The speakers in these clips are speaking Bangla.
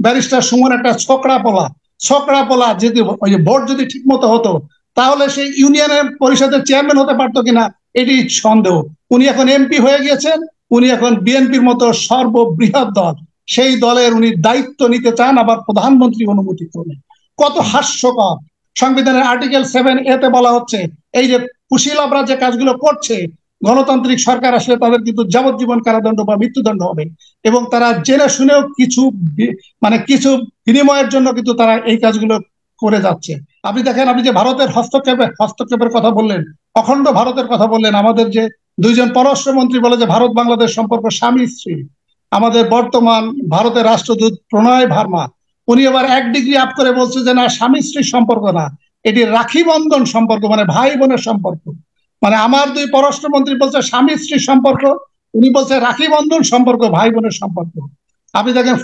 ব্যারিস্টার সুমন একটা ছোকরা পোলা যদি ওই যে ভোট যদি ঠিক মতো হতো তাহলে সেই ইউনিয়নের পরিষদের চেয়ারম্যান হতে পারতো কিনা এটি সন্দেহ। উনি এখন এমপি হয়ে গিয়েছেন, উনি এখন বিএনপির মতো সর্ববৃহৎ দল, সেই দলের উনি দায়িত্ব নিতে চান, আবার প্রধানমন্ত্রী অনুমতি করবেন। কত হাস্যকর! সংবিধানের আর্টিকেল 7A-তে বলা হচ্ছে এই যে কুশীলবরা যে কাজগুলো করছে, গণতান্ত্রিক সরকার আসলে তাদের কিন্তু যাবজ্জীবন কারাদণ্ড বা মৃত্যুদণ্ড হবে, এবং তারা জেনে শুনেও কিছু বিনিময়ের জন্য কিন্তু তারা এই কাজগুলো করে যাচ্ছে। আপনি দেখেন, আপনি যে ভারতের হস্তক্ষেপের কথা বললেন, অখণ্ড ভারতের কথা বললেন, আমাদের যে দুইজন পররাষ্ট্রমন্ত্রী বলে যে ভারত বাংলাদেশ সম্পর্ক স্বামী স্ত্রী, আমাদের বর্তমান ভারতের রাষ্ট্রদূত প্রণয় ভার্মা উনি আবার 1 ডিগ্রি আপ করে বলছে যে না, স্বামী স্ত্রীর সম্পর্ক না, এটি রাখি বন্ধন সম্পর্ক, মানে ভাই বোনের সম্পর্ক। মানে আমার দুই পররাষ্ট্রমন্ত্রী বলছে স্বামী স্ত্রীর সম্পর্ক, উনি বলছে রাখি বন্ধন সম্পর্ক, ভাই বোনের সম্পর্ক। আপনি দেখেন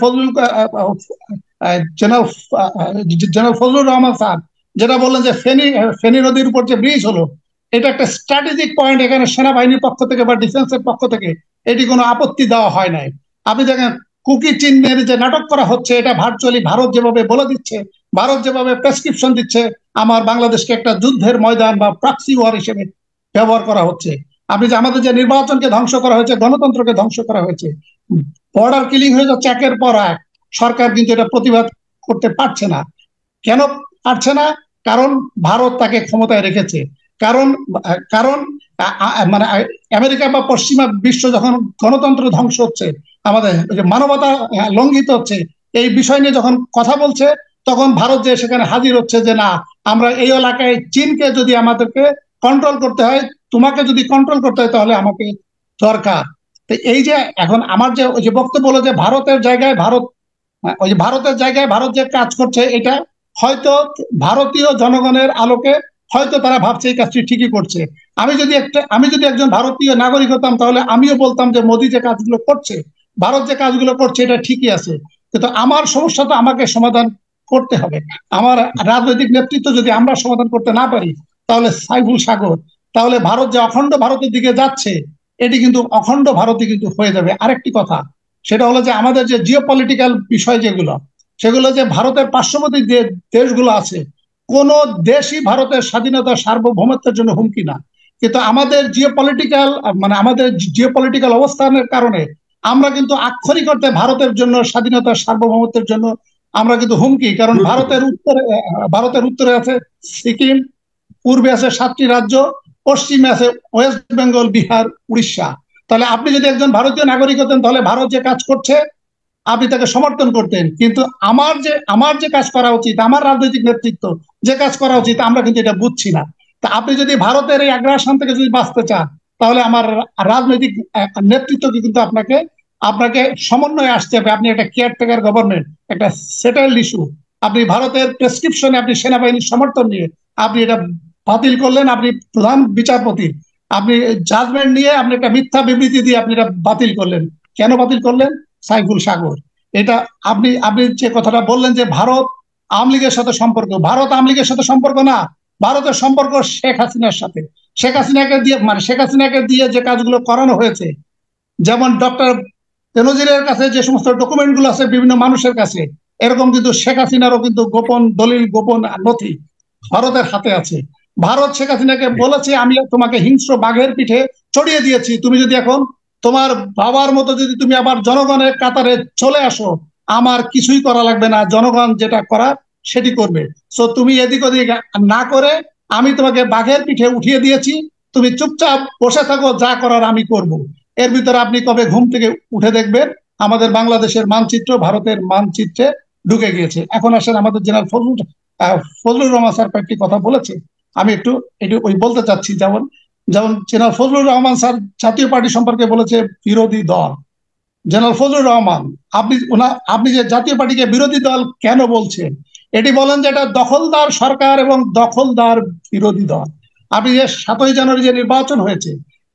জেনারেল ফজলুর রহমান স্যার যেটা বললেন যে ফেনী নদীর উপর যে ব্রিজ হলো, এটা একটা স্ট্র্যাটেজিক পয়েন্ট, এখানে সেনাবাহিনীর পক্ষ থেকে বা ডিফেন্সের পক্ষ থেকে এটি কোনো আপত্তি দেওয়া হয় নাই। আপনি দেখেন কুকি চিহ্নের যে নাটক করা হচ্ছে, এটা ভার্চুয়ালি ভারত যেভাবে বলে দিচ্ছে, ভারত যেভাবে প্রেসক্রিপশন দিচ্ছে, আমার বাংলাদেশকে একটা যুদ্ধের ময়দান বা প্রক্সি ওয়ার হিসেবে ব্যবহার করা হচ্ছে। আপনি যে আমাদের যে নির্বাচনকে ধ্বংস করা হয়েছে, গণতন্ত্রকে ধ্বংস করা হয়েছে, বর্ডার কিলিং হয়ে যাচ্ছে একের পর এক, সরকার কিন্তু এটা প্রতিবাদ করতে পারছে না। কেন পারছে না? কারণ ভারত তাকে ক্ষমতায় রেখেছে। কারণ কারণ মানে আমেরিকা বা পশ্চিমা বিশ্ব যখন গণতন্ত্র ধ্বংস হচ্ছে, আমাদের মানবতা লঙ্ঘিত হচ্ছে, এই বিষয় নিয়ে যখন কথা বলছে, তখন ভারত যে সেখানে হাজির হচ্ছে যে না, আমরা এই এলাকায় চীনকে যদি আমাদেরকে কন্ট্রোল করতে হয়, তোমাকে যদি কন্ট্রোল করতে হয়, তাহলে আমাকে দরকার। তো এই যে এখন আমার যে ওই যে বক্তব্য হলো যে ভারতের জায়গায় ভারত যে কাজ করছে, এটা হয়তো ভারতীয় জনগণের আলোকে হয়তো তারা ভাবছে এই কাজটি ঠিকই করছে। আমি যদি একজন ভারতীয় নাগরিক হতাম, তাহলে আমিও বলতাম যে মোদী যে কাজগুলো করছে, ভারত যে কাজগুলো করছে, এটা ঠিকই আছে। কিন্তু আমার সমস্যা তো আমাকে সমাধান করতে হবে। আমার রাজনৈতিক নেতৃত্ব যদি আমরা সমাধান করতে না পারি, তাহলে সাইফুল সাগর, তাহলে ভারত যে অখণ্ড ভারতের দিকে যাচ্ছে, এটি কিন্তু অখণ্ড ভারতই কিন্তু হয়ে যাবে। আরেকটি কথা, সেটা হলো যে আমাদের যে জিওপলিটিক্যাল বিষয় সেগুলো যে ভারতের পার্শ্ববর্তী যে দেশগুলো আছে, কোন দেশই ভারতের স্বাধীনতা সার্বভৌমত্বের জন্য হুমকি না। কিন্তু আমাদের জিওপলিটিক্যাল অবস্থানের কারণে আমরা কিন্তু আক্ষরিক অর্থে ভারতের জন্য, স্বাধীনতার সার্বভৌমত্বের জন্য আমরা কিন্তু হুমকি। কারণ ভারতের উত্তরে আছে সিকিম, পূর্বে আছে 7টি রাজ্য, পশ্চিমে আছে ওয়েস্ট বেঙ্গল, বিহার, উড়িষ্যা। তাহলে আপনি যদি একজন ভারতীয় নাগরিক হতেন, তাহলে ভারত যে কাজ করছে আপনি তাকে সমর্থন করতেন। কিন্তু আমার যে কাজ করা উচিত, আমার রাজনৈতিক নেতৃত্ব যে কাজ করা উচিত, আমরা কিন্তু এটা বুঝছি না। তা আপনি যদি ভারতের এই আগ্রাসন থেকে যদি বাঁচতে চান, তাহলে আমার রাজনৈতিক নেতৃত্বকে কিন্তু আপনাকে সমন্বয়ে আসতে হবে। আপনি একটা কেয়ারটেকার গভর্নমেন্ট, একটা সেটেলড ইস্যু, আপনি ভারতের প্রেসক্রিপশনে আপনি সেনাবাহিনীর সমর্থন নিয়ে আপনি এটা বাতিল করলেন। আপনি প্রধান বিচারপতি, আপনি জাজমেন্ট নিয়ে আপনি একটা মিথ্যা বিবৃতি দিয়ে আপনি এটা বাতিল করলেন। কেন বাতিল করলেন? সাইফুল সাগর। এটা আপনি যে কথাটা বললেন যে ভারত আওয়ামী লীগের সাথে সম্পর্ক, ভারত আওয়ামী লীগের সাথে সম্পর্ক না, ভারতের সম্পর্ক শেখ হাসিনার সাথে। শেখ হাসিনাকে দিয়ে যে কাজগুলো করানো হয়েছে, যেমন ডক্টর বেনজিরের কাছে যে সমস্ত ডকুমেন্ট গুলো আছে বিভিন্ন মানুষের কাছে, এরকম কিন্তু শেখ হাসিনারও কিন্তু গোপন দলিল, গোপন নথি ভারতের হাতে আছে। ভারত শেখ হাসিনাকে বলেছে আমি তোমাকে হিংস্র বাঘের পিঠে চড়িয়ে দিয়েছি, তুমি যদি এখন তোমার বাবার মতো যদি তুমি আবার জনগণের কাতারে চলে আসো, আমার কিছুই করা লাগবে না, জনগণ যেটা করার সেটি করবে। সো তুমি এদিক ওদিক না করে আমি তোমাকে বাঘের পিঠে উঠিয়ে দিয়েছি, তুমি চুপচাপ বসে থাকো, যা করার আমি করব। এর ভিতরে আপনি কবে ঘুম থেকে উঠে দেখবেন আমাদের বাংলাদেশের মানচিত্র ভারতের মানচিত্রে ঢুকে গিয়েছে। এখন আসেন আমাদের জেনারেল ফজলুর রহমান স্যার কয়েকটি কথা বলেছে, আমি একটু ওই বলতে চাচ্ছি। যেমন জেনারেল ফজলুর রহমান স্যার জাতীয় পার্টি সম্পর্কে বলেছে বিরোধী দল। জেনারেল ফজলুর রহমান, আপনি যে জাতীয় পার্টিকে বিরোধী দল কেন বলছেন? এটি বলেন যে এটা দখলদার সরকার এবং দখলদার বিরোধী দল। আপনি যে 7ই জানুয়ারি যে নির্বাচন হয়েছে,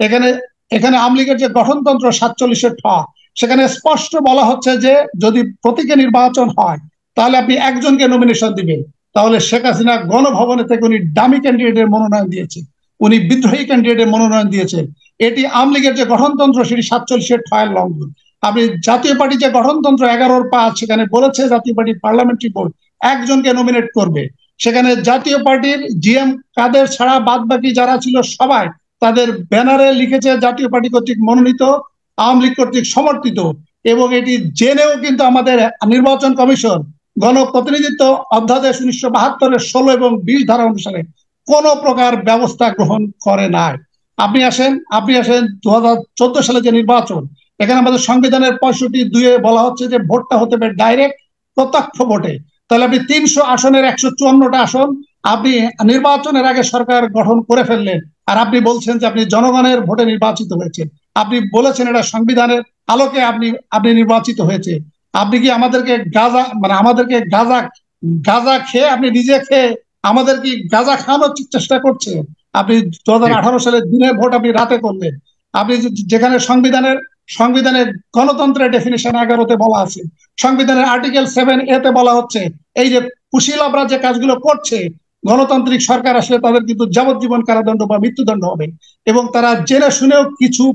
এখানে আওয়ামী লীগের যে গঠনতন্ত্র 47-এর সেখানে স্পষ্ট বলা হচ্ছে যে যদি প্রতীকে নির্বাচন হয়, তাহলে আপনি একজনকে নমিনেশন দিবেন। তাহলে শেখ হাসিনা গণভবনে থেকে উনি ডামি ক্যান্ডিডেটের মনোনয়ন দিয়েছে, উনি বিদ্রোহী ক্যান্ডিডেটের মনোনয়ন দিয়েছেন। এটি আওয়ামী লীগের যে গঠনতন্ত্র, সেটি 47-এর লঙ্ঘন। আপনি জাতীয় পার্টি যে গঠনতন্ত্র 11-5 সেখানে বলেছে জাতীয় পার্টির পার্লামেন্টারি বোর্ড একজনকে নমিনেট করবে। সেখানে জাতীয় পার্টির জিএম কাদের ছাড়া বাদ বাকি যারা ছিল সবাই তাদের ব্যানারে লিখেছে জাতীয় পার্টি কর্তৃক মনোনীত, আওয়ামী লীগ কর্তৃক সমর্থিত। এবং এটি জেনেও কিন্তু আমাদের নির্বাচন কমিশন গণপ্রতিনিধিত্ব অধ্যাদেশ 1972-এর 16 এবং 20 ধারা অনুসারে কোন প্রকার ব্যবস্থা গ্রহণ করে নাই। আপনি আসেন 2014 সালে যে নির্বাচন, এখানে আমাদের সংবিধানের 65(2) বলা হচ্ছে যে ভোটটা হতে হবে ডাইরেক্ট, প্রত্যক্ষ ভোটে। তাহলে আপনি 300 আসনের 154টা আসন আপনি নির্বাচনের আগে সরকার গঠন করে ফেললেন, আর আপনি বলছেন যে আপনি জনগণের ভোটে নির্বাচিত হয়েছেন। আপনি বলেছেন এটা সংবিধানের আলোকে আপনি নির্বাচিত হয়েছে। আপনি কি আমাদেরকে গাঁজা খেয়ে আপনি নিজে খেয়ে আমাদের কি গাঁজা খাওয়ানোর চেষ্টা করছেন? আপনি 2018 সালের দিনের ভোট আপনি রাতে করলেন। আপনি যেখানে সংবিধানের গণতন্ত্রের ডেফিনিশন 11-তে বলা আছে, সংবিধানের আর্টিকেল 7A-তে বলা হচ্ছে এই যে কুশীলবরা যে কাজগুলো করছে, গণতান্ত্রিক সরকার আসলে তাদের কিন্তু যাবজ্জীবন কারাদণ্ড বা মৃত্যুদণ্ড হবে, এবং তারা জেনে শুনেও কিছু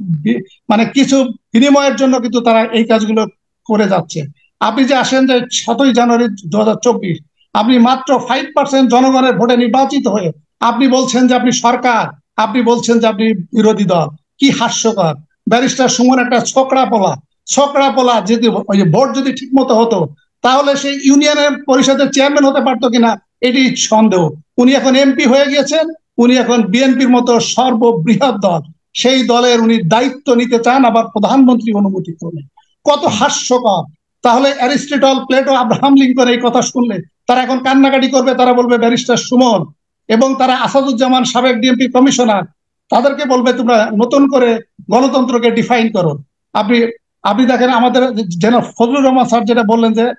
বিনিময়ের জন্য কিন্তু তারা এই কাজগুলো করে যাচ্ছে। আপনি যে আসেন যে 7ই জানুয়ারি 2024, আপনি মাত্র 5% জনগণের ভোটে নির্বাচিত হয়ে আপনি বলছেন যে আপনি সরকার, আপনি বলছেন যে আপনি বিরোধী দল। কি হাস্যকর! ব্যারিস্টার সুমন একটা ছোকরা পোলা যদি ওই যে ভোট যদি ঠিক মতো হতো তাহলে সেই ইউনিয়নের পরিষদের চেয়ারম্যান হতে পারতো কিনা এটি সন্দেহ। উনি এখন এমপি হয়ে গিয়েছেন, উনি এখন বিএনপির মতো সর্ববৃহৎ দল, সেই দলের উনি দায়িত্ব নিতে চান, আবার প্রধানমন্ত্রী অনুমতি করলেন। কত হাস্যকর! তাহলে অ্যারিস্টটল, প্লেটো, আব্রাহাম লিঙ্কন এই কথা শুনলে তারা এখন কান্নাকাটি করবে, তারা বলবে ব্যারিস্টার সুমন, এবং তারা আসাদুজ্জামান সাবেক ডিএমপি কমিশনার, তাদেরকে বলবে তোমরা নতুন করে গণতন্ত্রকে ডিফাইন করো। আপনি আপনি দেখেন আমাদের ফজলুর রহমান স্যার যেটা বললেন যে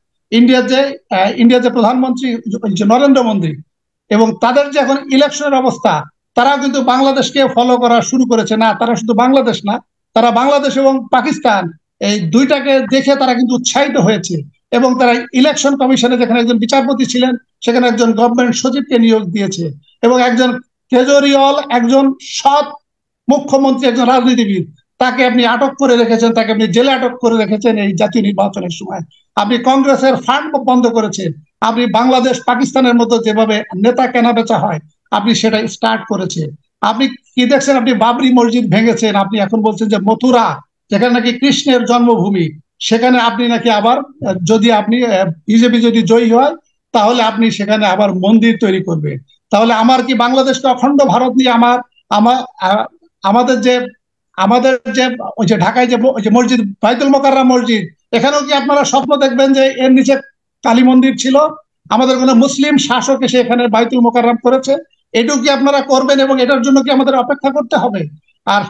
ইন্ডিয়ার যে প্রধানমন্ত্রী নরেন্দ্র মোদী এবং তাদের যে এখন ইলেকশনের অবস্থা, তারা কিন্তু বাংলাদেশকে ফলো করা শুরু করেছে। না, তারা শুধু বাংলাদেশ না, তারা বাংলাদেশ এবং পাকিস্তান এই দুইটাকে দেখে তারা কিন্তু উৎসাহিত হয়েছে, এবং তারা ইলেকশন কমিশনে যেখানে একজন বিচারপতি ছিলেন সেখানে একজন গভর্নমেন্ট সচিবকে নিয়োগ দিয়েছে, এবং একজন কেজরিওয়াল, একজন সৎ মুখ্যমন্ত্রী, একজন রাজনীতিবিদ, তাকে আপনি আটক করে রেখেছেন, তাকে আপনি জেলে আটক করে রেখেছেন এই জাতীয় নির্বাচনের সময়। আপনি কংগ্রেসের ফান্ড বন্ধ করেছেন, আপনি বাংলাদেশ পাকিস্তানের মতো যেভাবে নেতা কেনা বেচা হয় আপনি সেটা স্টার্ট করেছেন। আপনি কি দেখছেন? আপনি বাবরি মসজিদ ভেঙেছেন, আপনি এখন বলছেন যে মথুরা, যেখানে নাকি কৃষ্ণের জন্মভূমি, সেখানে আপনি নাকি আবার যদি আপনি বিজেপি যদি জয়ী হয় তাহলে আপনি সেখানে আবার মন্দির তৈরি করবেন। তাহলে আমার কি বাংলাদেশকে অখণ্ড ভারত নিয়ে আমাদের যে ওই যে ঢাকায় যে মসজিদ বাইতুল মোকাররম মসজিদ, এখানেও কি আপনারা স্বপ্ন দেখবেন যে এর নিচে কালী মন্দির ছিল? আমাদের কোনো মুসলিম শাসক এসে এখানে বাইতুল মোকাররম করেছে? এটুকু কি আপনারা করবেন, এবং এটার জন্য কি আমাদের অপেক্ষা করতে হবে? আর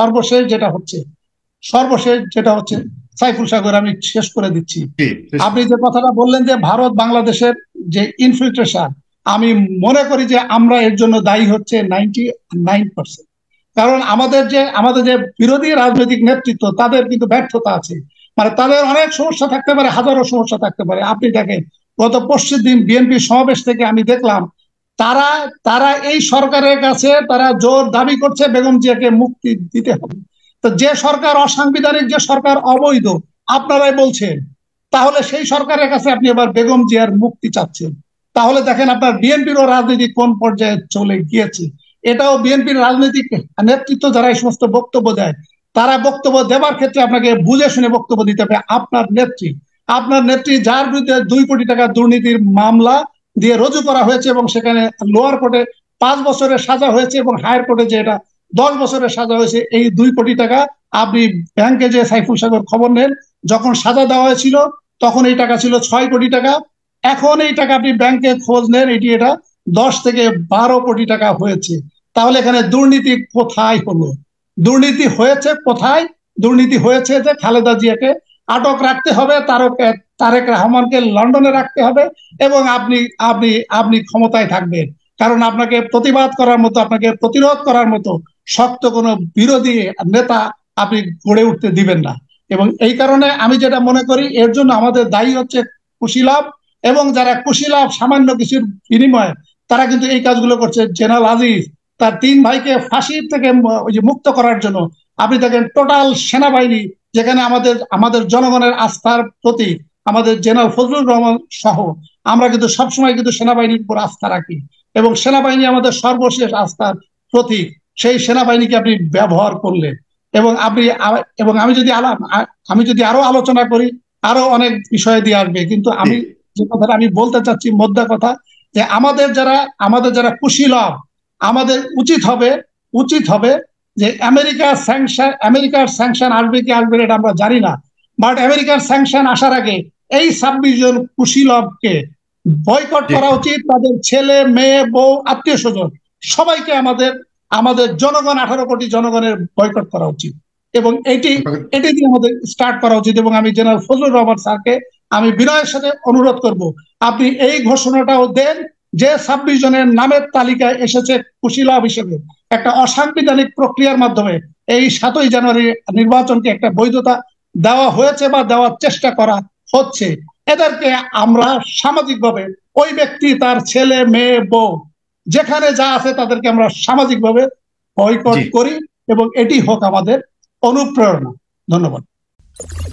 সর্বশেষ যেটা হচ্ছে সাইফুল সাগর, আমি শেষ করে দিচ্ছি। আপনি যে কথাটা বললেন যে ভারত বাংলাদেশের যে ইনফিল্ট্রেশন, আমি মনে করি যে আমরা এর জন্য দায়ী হচ্ছে 99%। কারণ আমাদের যে বিরোধী রাজনৈতিক নেতৃত্ব তাদের কিন্তু ব্যর্থতা আছে, মানে তাদের অনেক সমস্যা থাকতে পারে, হাজারো সমস্যা থাকতে পারে। আপনি দেখেন গত পরশুর দিন বিএনপি সমাবেশ থেকে আমি দেখলাম তারা এই সরকারের কাছে তারা জোর দাবি করছে বেগম জিয়াকে মুক্তি দিতে হবে। তো যে সরকার অসাংবিধানিক, যে সরকার অবৈধ আপনারাই বলছেন, তাহলে সেই সরকারের কাছে আপনি এবার বেগম জিয়ার মুক্তি চাচ্ছেন। তাহলে দেখেন আপনার বিএনপিরও রাজনীতি কোন পর্যায়ে চলে গিয়েছে। এটাও বিএনপির রাজনৈতিক নেতৃত্ব যারা এই সমস্ত বক্তব্য দেয়, তারা বক্তব্য দেবার ক্ষেত্রে আপনাকে বুঝে শুনে বক্তব্য দিতে হবে। আপনার নেত্রী যার বিরুদ্ধে 2 কোটি টাকা দুর্নীতির মামলা দিয়ে রুজু করা হয়েছে, এবং সেখানে লোয়ার কোর্টে 5 বছরের সাজা হয়েছে, এবং হায়ার কোর্টে যে এটা 10 বছরের সাজা হয়েছে, এই 2 কোটি টাকা আপনি ব্যাংকে যে সাইফুল সাগর খবর নেন, যখন সাজা দেওয়া হয়েছিল তখন এই টাকা ছিল 6 কোটি টাকা। এখন এই টাকা আপনি ব্যাংকে খোঁজ নেন, এটা 10 থেকে 12 কোটি টাকা হয়েছে। তাহলে এখানে দুর্নীতি কোথায় হলো? দুর্নীতি হয়েছে কোথায়? দুর্নীতি হয়েছে যে খালেদা জিয়াকে আটক রাখতে হবে, তারেক রহমানকে লন্ডনে রাখতে হবে, এবং আপনি ক্ষমতায় থাকবেন, কারণ আপনাকে প্রতিবাদ করার মতো, আপনাকে প্রতিরোধ করার মতো শক্ত কোনো বিরোধী নেতা আপনি গড়ে উঠতে দিবেন না। এবং এই কারণে আমি যেটা মনে করি, এর জন্য আমাদের দায়ী হচ্ছে কুশীলব, এবং যারা কুশীলব সামান্য কিছুর বিনিময়ে তারা কিন্তু এই কাজগুলো করছে। জেনারেল আজিজ তার 3 ভাইকে ফাঁসির থেকে মুক্ত করার জন্য আপনি দেখেন টোটাল সেনাবাহিনী যেখানে আমাদের আমাদের জনগণের আস্থার প্রতীক আমাদের জেনারেল ফজলুর রহমান সহ আমরা কিন্তু সবসময় কিন্তু সেনাবাহিনীর উপর আস্থা রাখি, এবং সেনাবাহিনী আমাদের সর্বশেষ আস্থার প্রতীক। সেই সেনাবাহিনীকে আপনি ব্যবহার করলেন, এবং আপনি এবং আমি যদি আরো আলোচনা করি আরো অনেক বিষয় দিয়ে আসবে, কিন্তু আমি যে কথাটা আমি বলতে চাচ্ছি মোদ্দা কথা, যে আমাদের যারা কুশীলব, আমাদের উচিত হবে যে আমেরিকার স্যাংশন আসবে কি আসবে না এটা আমরা জানি না, বাট আমেরিকার স্যাংশন আসার আগে এই 26 জন কুশীলবকে বয়কট করা উচিত। তাদের ছেলে মেয়ে বউ আত্মীয় স্বজন সবাইকে আমাদের জনগণ 18 কোটি জনগণের বয়কট করা উচিত, এবং এটি দিয়ে আমাদের স্টার্ট করা উচিত। এবং আমি জেনারেল ফজলুর রহমান স্যারকে আমি বিনয়ের সাথে অনুরোধ করব, আপনি এই ঘোষণাটাও দেন যে 26 জনের নামের তালিকায় এসেছে কুশীলব হিসেবে, একটা অসাংবিধানিক প্রক্রিয়ার মাধ্যমে এই 7ই জানুয়ারি নির্বাচনকে একটা বৈধতা দেওয়া হয়েছে বা দেওয়ার চেষ্টা করা হচ্ছে। এদেরকে আমরা সামাজিকভাবে, ওই ব্যক্তি তার ছেলে মেয়ে বউ যেখানে যা আছে তাদেরকে আমরা সামাজিকভাবে বয়কট করি, এবং এটি হোক আমাদের অনুপ্রেরণা। ধন্যবাদ।